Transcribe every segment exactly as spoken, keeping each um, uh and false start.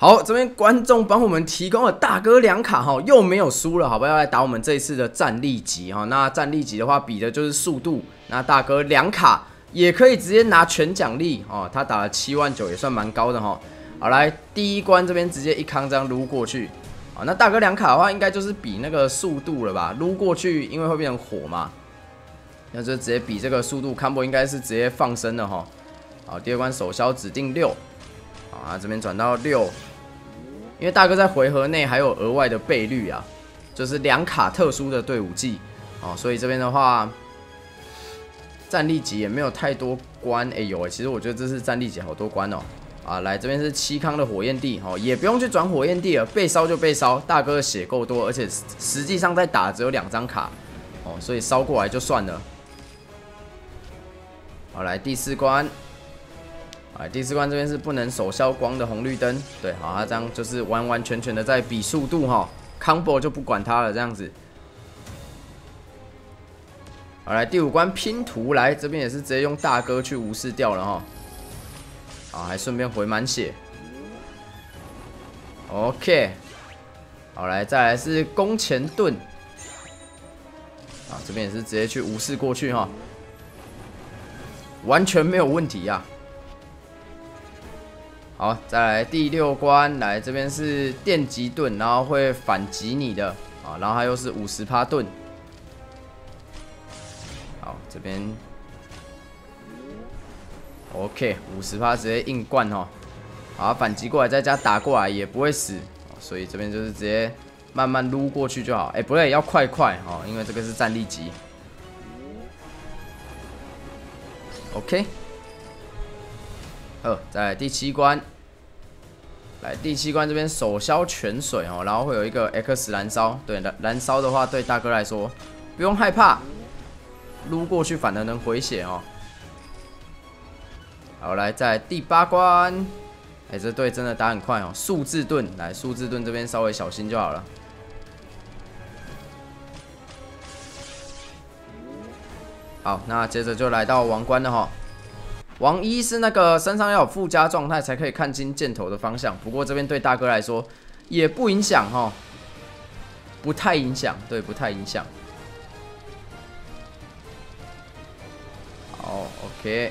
好，这边观众帮我们提供了大哥两卡哈，又没有输了，好不好？要来打我们这一次的战力级哈。那战力级的话，比的就是速度。那大哥两卡也可以直接拿全奖励哦，他打了七万九，也算蛮高的哈。好，来第一关这边直接一康这样撸过去。好，那大哥两卡的话，应该就是比那个速度了吧？撸过去，因为会变成火嘛，那就直接比这个速度 combo 应该是直接放生了哈。好，第二关手消指定六。啊，这边转到六，因为大哥在回合内还有额外的倍率啊，就是两卡特殊的队伍技哦，所以这边的话，战力级也没有太多关，哎有哎，其实我觉得这是战力级好多关哦。啊，来这边是七康的火焰地哦，也不用去转火焰地了，被烧就被烧，大哥的血够多，而且实际上在打只有两张卡哦，所以烧过来就算了。好，来第四关。哎，第四关这边是不能手消光的红绿灯，对，好，他这样就是完完全全的在比速度哈 ，combo 就不管他了，这样子。好，来第五关拼图，来这边也是直接用大哥去无视掉了哈，啊，还顺便回满血。OK， 好，来再来是弓前盾，啊，这边也是直接去无视过去哈，完全没有问题呀、啊。好，再来第六关，来这边是电击盾，然后会反击你的啊，然后它又是 百分之五十 盾。好，这边 OK， 百分之五十 直接硬灌哦。好，反击过来再加打过来也不会死，所以这边就是直接慢慢撸过去就好。哎，不对，要快快哦，因为这个是战力级。OK。呃，再来第七关，来第七关这边手消泉水哦，然后会有一个 X 燃烧，对，燃燃烧的话对大哥来说不用害怕，撸过去反而能回血哦。好，来再来第八关，哎，这队真的打很快哦，数字盾，来数字盾这边稍微小心就好了。好，那接着就来到王关了哈。王一是那个身上要有附加状态才可以看清箭头的方向，不过这边对大哥来说也不影响哈，不太影响，对，不太影响。好 ，OK，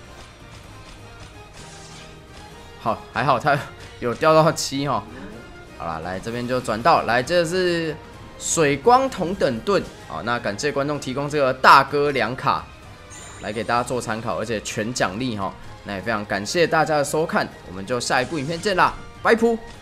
好，还好他有掉到七哈。好啦，来这边就转到来，这是水光同等盾，好，那感谢观众提供这个大哥两卡。来给大家做参考，而且全奖励哈，那也非常感谢大家的收看，我们就下一部影片见啦，拜拜。